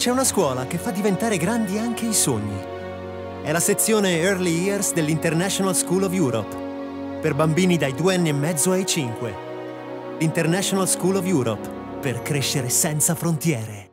c'è una scuola che fa diventare grandi anche i sogni. È la sezione Early Years dell'International School of Europe, per bambini dai 2 anni e mezzo ai 5. L'International School of Europe, per crescere senza frontiere.